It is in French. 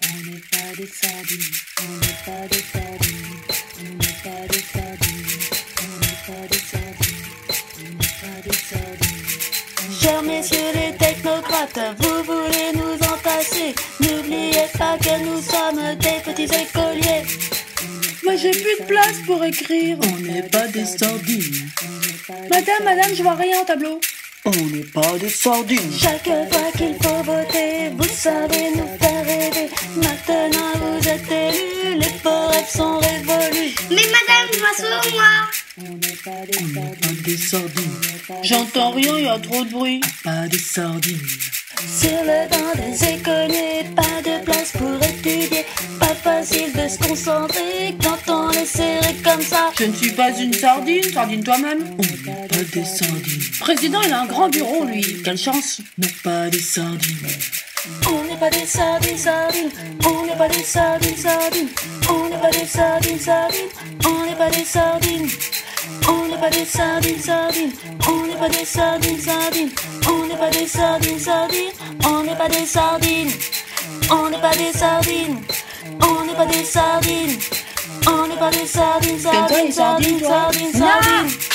On n'est pas des sardines, on n'est pas des sardines, on n'est pas des sardines, on n'est pas des sardines, on n'est pas des sardines. Chers messieurs les technocrates, vous voulez nous entasser. N'oubliez pas que nous sommes des petits écoliers. Moi j'ai plus de place pour écrire. On n'est pas des sardines. Madame, je vois rien au tableau. On n'est pas des sardines. Chaque fois qu'il faut voter, vous savez nous faire rêver. Maintenant vous êtes élus, les beaux rêves sont révolus. Mais madame, je vois selon moi. On n'est pas des sardines. J'entends rien, il y a trop de bruit. Pas des sardines. Sur le banc des écoliers, pas de place pour étudier. Pas facile de se concentrer quand on est serré comme ça. Je ne suis pas une sardine, sardine toi-même. On n'est pas des sardines. Président, il a un grand bureau, lui. Quelle chance. On n'est pas des sardines. On n'est pas des sardines, sardines. On n'est pas des sardines, sardines. On n'est pas des sardines, sardines. On n'est pas des sardines. On n'est pas des sardines, sardines. On n'est pas des sardines, sardines. On n'est pas des sardines, sardines. On n'est pas des sardines. On n'est pas des sardines. On n'est pas des sardines. On n'est pas des sardines, T'aimes pas les sardines, sardines, sardines, toi? sardines, sardines.